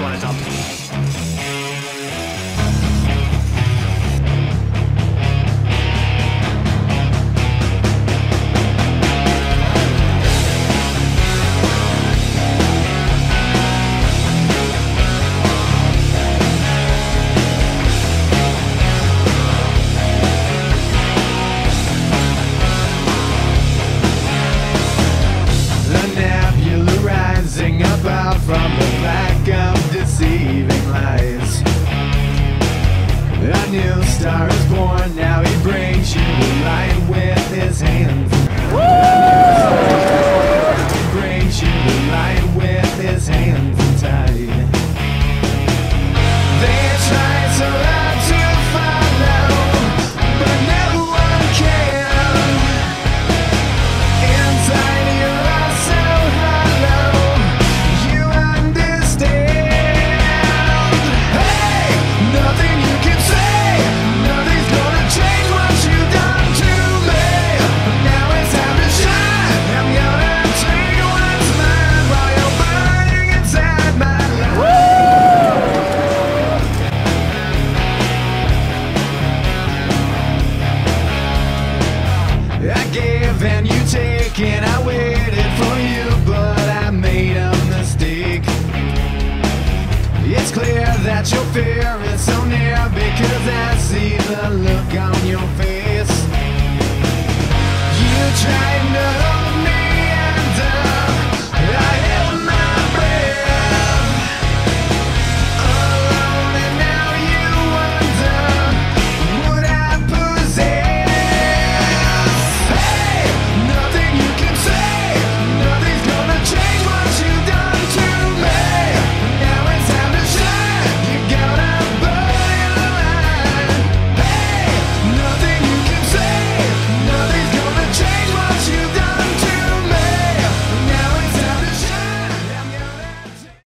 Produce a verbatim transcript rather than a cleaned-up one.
one is up. Up from the black of deceiving lies. A new star is born, now he brings you the light with his hands. He brings you the light with his hands tied. They try so hard to follow, but no one can. Inside you are so hollow. And you take, and I waited for you, but I made a mistake. It's clear that your fear is so near, because I see the look on your face. You tried to